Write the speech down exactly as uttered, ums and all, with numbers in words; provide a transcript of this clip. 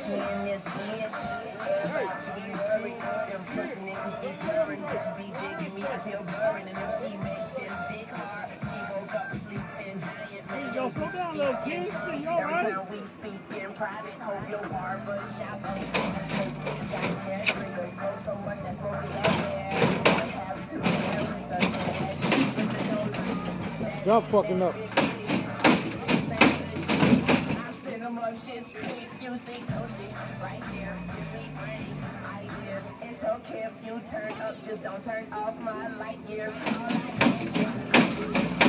she in this bitch. Everybody should be worried. Them pussy niggas be purring. Bitches be digging me, I feel burning. And if she make this dick hard, she woke up sleeping giant. Man, yo, slow down, little kid. Shit, you alright? Every time we speak in private, hope your barber shop ain't because we got hair triggers. Smoke so much that smoke it up there. Have two hair triggers. Y'all fucking up. Shit's creep, you see Tochi right here. Give me brain ideas. It's okay if you turn up, just don't turn off my light years. All I can